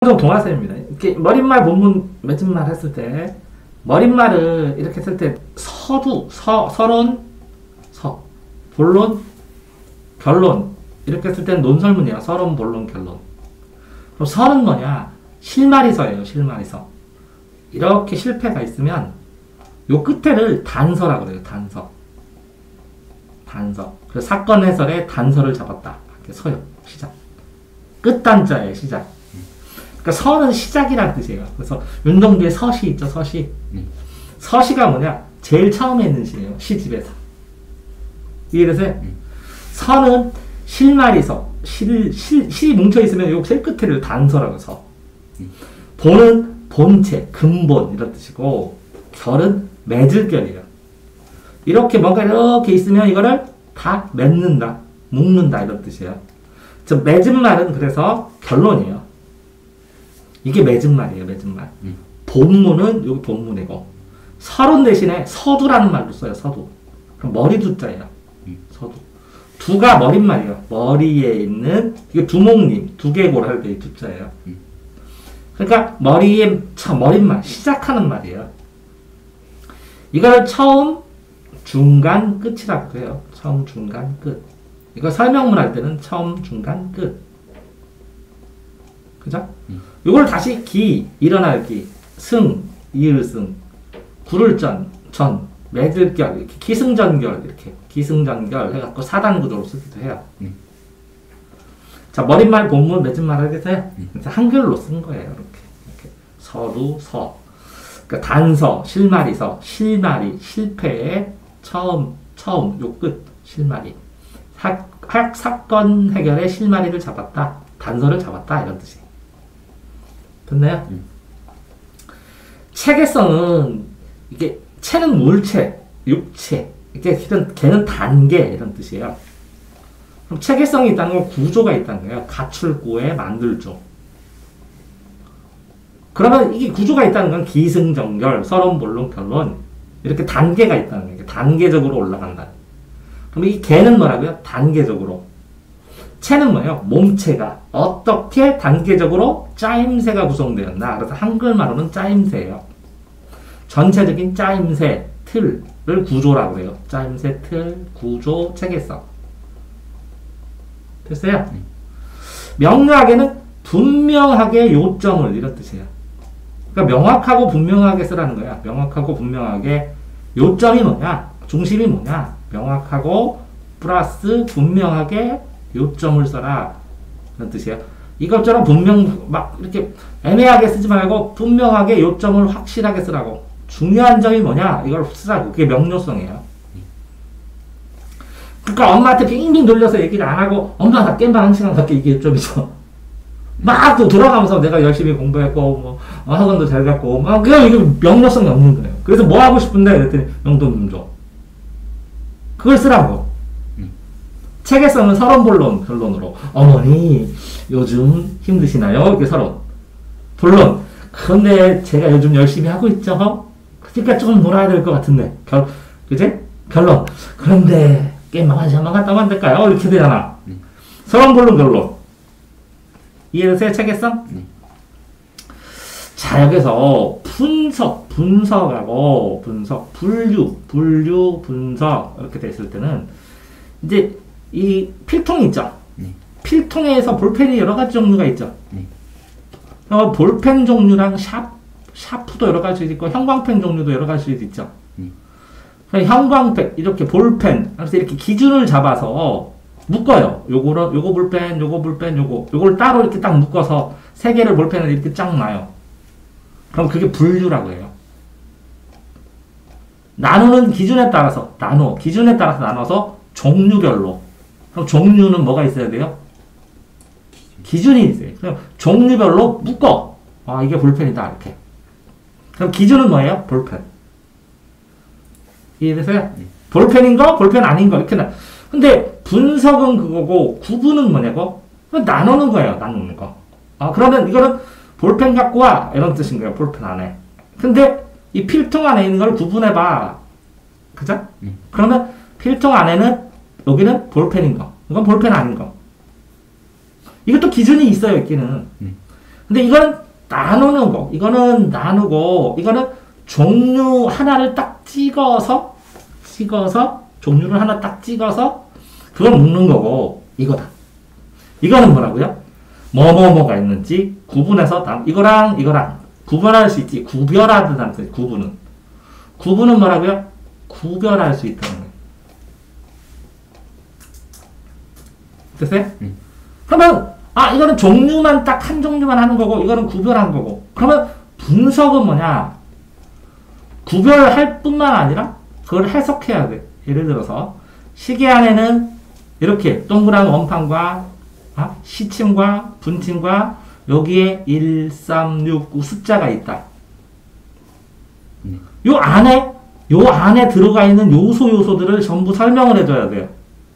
동화쌤입니다. 이렇게 머릿말, 본문, 맺은말 했을 때 머릿말을 이렇게 했을 때 서두, 서론, 본론, 결론 이렇게 했을 때는 논설문이에요. 서론, 본론, 결론. 그럼 설은 뭐냐? 실마리서예요. 실마리서. 이렇게 실패가 있으면 요 끝에를 단서라고 그래요. 단서. 그래서 사건 해설에 단서를 잡았다. 이렇게 서요. 시작. 끝단자예요. 시작. 그러니까 서는 시작이라는 뜻이에요. 그래서 윤동주의 서시 있죠. 서시. 서시가 뭐냐? 제일 처음에 있는 시예요. 시집에서. 이해되세요? 서는 실마리서. 시 뭉쳐있으면 요 제일 끝에를 단서라고 서. 본은 본체, 근본 이런 뜻이고 결은 맺을결이에요. 이렇게 뭔가 이렇게 있으면 이거를 다 맺는다, 묶는다 이런 뜻이에요. 저 맺은 말은 그래서 결론이에요. 이게 맺은 말이에요. 맺은 말. 본문은 여기 본문이고 서론 대신에 서두라는 말도 써요. 서두. 그럼 머리 두자예요. 서두. 두가 머릿말이에요. 머리에 있는 이게 두목님, 두개골 할 때 이 두자예요. 그러니까 머리에 머릿말 시작하는 말이에요. 이걸 처음, 중간, 끝이라고 해요. 처음, 중간, 끝. 이거 설명문 할 때는 처음, 중간, 끝. 그죠? 이걸 다시 기, 일어날 기, 승, 이을승, 구를 전, 매들결, 이렇게 기승전결, 이렇게 기승전결 해갖고 사단 구조로 쓰기도 해요. 자, 머릿말, 본문, 맺은말 하겠어요? 그래서 한글로 쓴 거예요. 이렇게 서두, 서. 그러니까 단서, 실마리서, 실마리, 실패의 처음, 요 끝, 실마리. 사건 해결의 실마리를 잡았다. 단서를 잡았다. 이런 뜻이에요. 됐나요? 체계성은, 이게, 체는 물체, 육체. 이게 걔는 단계, 이런 뜻이에요. 그럼 체계성이 있다는 건 구조가 있다는 거예요. 가출구에 만들죠. 그러면 이게 구조가 있다는 건 기승전결, 서론, 본론, 결론 이렇게 단계가 있다는 거예요. 단계적으로 올라간다. 그럼 이 개는 뭐라고요? 단계적으로. 체는 뭐예요? 몸체가 어떻게 단계적으로 짜임새가 구성되었나. 그래서 한글말로는 짜임새예요. 전체적인 짜임새, 틀을 구조라고 해요. 짜임새, 틀, 구조, 체계성. 됐어요? 명료하게는 분명하게 요점을 이런 뜻이에요. 그러니까 명확하고 분명하게 쓰라는 거야. 명확하고 분명하게 요점이 뭐냐? 중심이 뭐냐? 명확하고 플러스 분명하게 요점을 써라. 그런 뜻이에요. 이것처럼 막 이렇게 애매하게 쓰지 말고 분명하게 요점을 확실하게 쓰라고. 중요한 점이 뭐냐? 이걸 쓰라고. 그게 명료성이에요. 그러니까 엄마한테 빙빙 돌려서 얘기를 안 하고 엄마 나 깸방 1시간 밖에 이게 좀 있어. 막 또 돌아가면서 내가 열심히 공부했고 뭐 학원도 잘 갔고 막 그냥 이게 명료성이 없는 거예요. 그래서 뭐 하고 싶은데 그랬더니 용돈 좀 줘. 그걸 쓰라고. 체계성은 서론, 본론, 결론으로. 어머니 요즘 힘드시나요? 이렇게 서론. 본론. 그런데 제가 요즘 열심히 하고 있죠. 그러니까 조금 놀아야 될 것 같은데. 그지? 결론. 그런데 게임만 한 시간만 갔다 오면 안 될까요? 이렇게 되잖아. 서론, 본론, 결론. 이해되세요? 체계성? 자, 여기서 분석하고 분류, 분석 이렇게 됐을 때는 이제 이 필통이 있죠. 필통에서 볼펜이 여러 가지 종류가 있죠. 볼펜 종류랑 샤프도 여러 가지 있고 형광펜 종류도 여러 가지 있죠. 형광펜, 이렇게 볼펜, 그래서 이렇게 기준을 잡아서 묶어요. 요거 볼펜, 요걸 따로 이렇게 딱 묶어서 세 개를 볼펜을 이렇게 쫙 놔요. 그럼 그게 분류라고 해요. 나누는 기준에 따라서 나눠서 종류별로. 그럼 종류는 뭐가 있어야 돼요? 기준이 있어요. 그럼 종류별로 묶어. 아, 이게 볼펜이다. 이렇게. 그럼 기준은 뭐예요? 볼펜. 이해되세요? 볼펜인 거, 볼펜 아닌 거. 이렇게 근데 분석은 그거고 구분은 뭐냐고? 나누는 거예요. 나누는 거. 그러면 이거는 볼펜 갖고 와. 이런 뜻인 거예요. 볼펜 안에. 근데 이 필통 안에 있는 걸 구분해봐. 그죠? 그러면 필통 안에는 여기는 볼펜인 거. 이건 볼펜 아닌 거. 이것도 기준이 있어요. 있기는. 근데 이건 나누는 거. 이거는 나누고, 이거는 종류 하나를 딱 찍어서, 종류를 하나 딱 찍어서, 그걸 묶는 거고, 이거다. 이거는 뭐라고요? 뭐뭐뭐가 있는지 구분해서, 이거랑 구분할 수 있지. 구별하듯한 뜻, 구분은. 구분은 뭐라고요? 구별할 수 있다는 거예요. 됐어요? 그러면, 이거는 종류만 딱 한 종류만 하는 거고, 이거는 구별한 거고. 그러면 분석은 뭐냐? 구별할 뿐만 아니라, 그걸 해석해야 돼. 예를 들어서, 시계 안에는 이렇게 동그란 원판과, 시침과 분침과, 여기에 1, 3, 6, 9 숫자가 있다. 요 안에 들어가 있는 요소들을 전부 설명을 해줘야 돼요.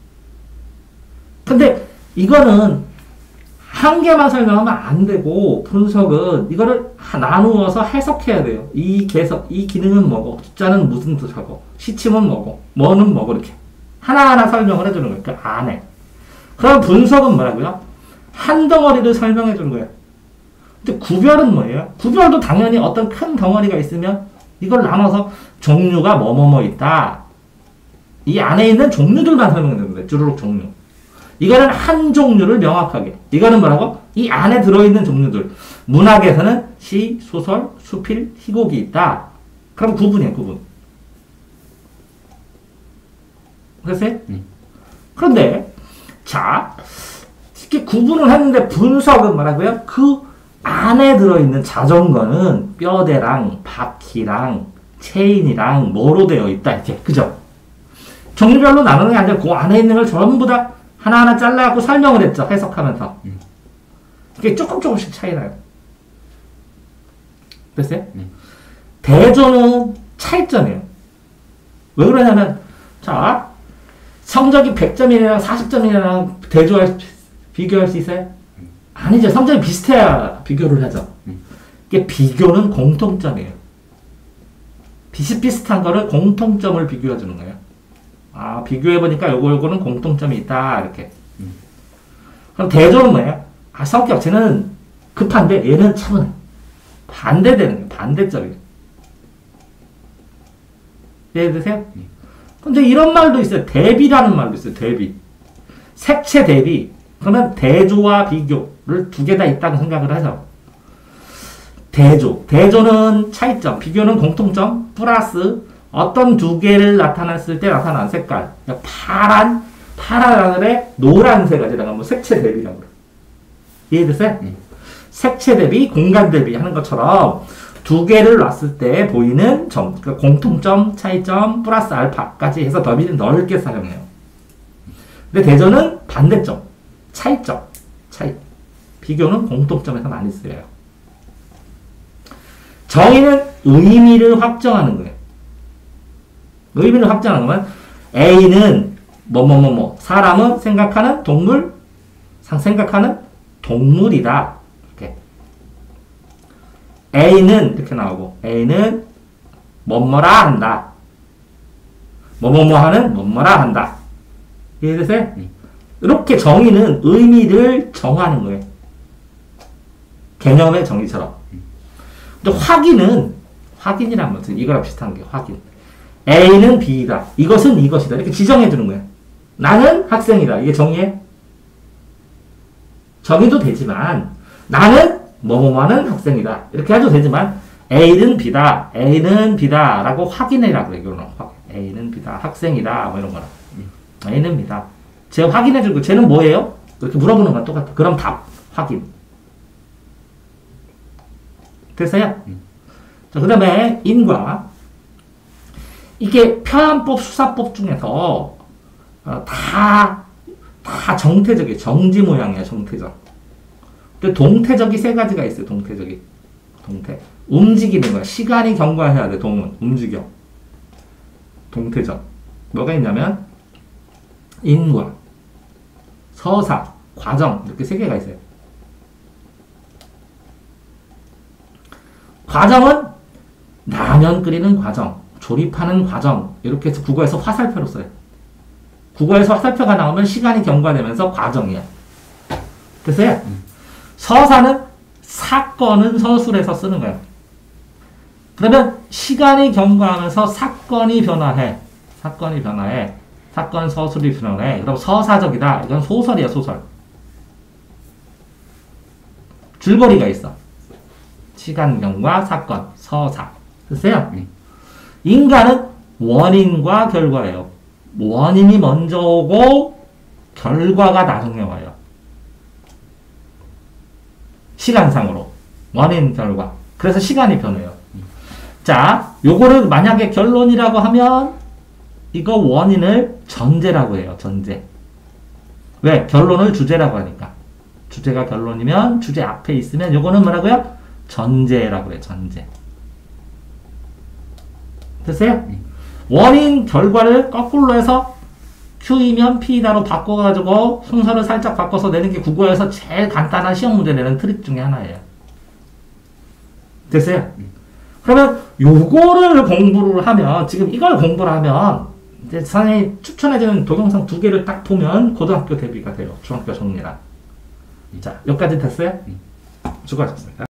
근데 이거는 한 개만 설명하면 안 되고, 분석은 이거를 나누어서 해석해야 돼요. 이 기능은 뭐고, 숫자는 무슨 뜻하고, 시침은 뭐고, 뭐는 뭐고, 이렇게. 하나하나 설명을 해주는 거예요. 그 안에. 그럼 분석은 뭐라고요? 한 덩어리를 설명해 주는 거예요. 근데 구별은 뭐예요? 구별도 당연히 어떤 큰 덩어리가 있으면 이걸 나눠서 종류가 뭐뭐뭐 있다. 이 안에 있는 종류들만 설명해 주는 거예요. 주르륵 종류. 이거는 한 종류를 명확하게. 이거는 뭐라고? 이 안에 들어있는 종류들. 문학에서는 시, 소설, 수필, 희곡이 있다. 그럼 구분이에요, 구분. 됐어요? 그런데, 자, 이렇게 구분을 했는데 분석은 뭐라고요? 그 안에 들어있는 자전거는 뼈대랑 바퀴랑 체인이랑 뭐로 되어 있다. 이렇게. 그죠? 종류별로 나누는 게 아니라 그 안에 있는 걸 전부 다 하나하나 잘라갖고 설명을 했죠. 해석하면서. 이게 조금씩 차이 나요. 됐어요? 대조는 차이점이에요. 왜 그러냐면, 자, 성적이 100점이랑 40점이랑 비교할 수 있어요? 아니죠. 성적이 비슷해야 비교를 하죠. 이게 비교는 공통점이에요. 비슷비슷한 거를 공통점을 비교해 주는 거예요. 비교해보니까 요거는 공통점이 있다. 이렇게. 그럼 대조는 뭐예요? 성격, 쟤는 급한데 얘는 차분해. 반대되는 거예요. 반대점이에요. 이해해 드세요? 근데 이런 말도 있어요. 대비라는 말도 있어요. 대비. 색채 대비. 그러면 대조와 비교를 두 개 다 있다고 생각을 하죠. 대조는 차이점, 비교는 공통점, 플러스 어떤 두 개를 나타났을 때 나타난 색깔. 그러니까 파란 하늘에 노란색까지다가 뭐 색채 대비라고 그래요. 이해됐어요? 색채 대비, 공간 대비 하는 것처럼 두 개를 놨을 때 보이는 점, 그러니까 공통점, 차이점, 플러스 알파까지 해서 더비를 넓게 사용해요. 근데 대조는 반대점, 차이점, 차이. 비교는 공통점에서 많이 쓰여요. 정의는 의미를 확정하는 거예요. 의미를 확정하는 거면 A는 사람은 생각하는 동물, 생각하는 동물이다. 이렇게. A는 이렇게 나오고 A는 뭐뭐라 한다. 뭐뭐뭐하는 뭐뭐라 한다. 이해되세요? 이렇게 정의는 의미를 정하는 거예요. 개념의 정의처럼. 근데 확인이란 것은 이거랑 비슷한 게 확인. A는 B이다. 이것은 이것이다. 이렇게 지정해 주는 거예요. 나는 학생이다. 이게 정의예요? 정의도 되지만 나는 뭐뭐뭐하는 학생이다. 이렇게 해도 되지만 A는 B다. A는 B다. 라고 확인해라. 그래. 이거는 A는 B다. 학생이다. 뭐 이런 거는. A는 B다. 제가 확인해 주고 쟤는 뭐예요? 이렇게 물어보는 건 똑같아. 그럼 답. 확인. 됐어요? 자, 그 다음에 인과. 이게 표현법, 수사법 중에서 다 정태적이에요. 정지 모양이야, 정태적. 근데 동태적이 세 가지가 있어요, 동태. 움직이는 거야. 시간이 경과해야 돼, 동은. 움직여. 동태적. 뭐가 있냐면, 인과, 서사, 과정. 이렇게 세 개가 있어요. 과정은 라면 끓이는 과정, 조립하는 과정. 이렇게 해서 국어에서 화살표로 써요. 국어에서 화살표가 나오면 시간이 경과되면서 과정이야. 됐어요? 서사는 사건은 서술에서 쓰는 거예요. 그러면 시간이 경과하면서 사건이 변화해. 사건이 변화해. 사건 서술이 변화해. 그럼 서사적이다. 이건 소설이야, 소설. 줄거리가 있어. 시간 경과, 사건, 서사. 됐어요? 인간은 원인과 결과예요. 원인이 먼저 오고 결과가 나중에 와요. 시간상으로. 원인, 결과. 그래서 시간이 변해요. 자, 요거를 만약에 결론이라고 하면 이거 원인을 전제라고 해요. 전제. 왜? 결론을 주제라고 하니까. 주제가 결론이면 주제 앞에 있으면 요거는 뭐라고요? 전제라고 해요. 전제. 됐어요? 원인, 결과를 거꾸로 해서 Q이면 P다로 바꿔가지고 순서를 살짝 바꿔서 내는 게 국어에서 제일 간단한 시험 문제 내는 트릭 중에 하나예요. 됐어요? 그러면 요거를 공부를 하면, 지금 이걸 공부를 하면 이제 선생님이 추천해주는 동영상 2개를 딱 보면 고등학교 대비가 돼요. 중학교 정리랑. 자, 여기까지 됐어요? 수고하셨습니다.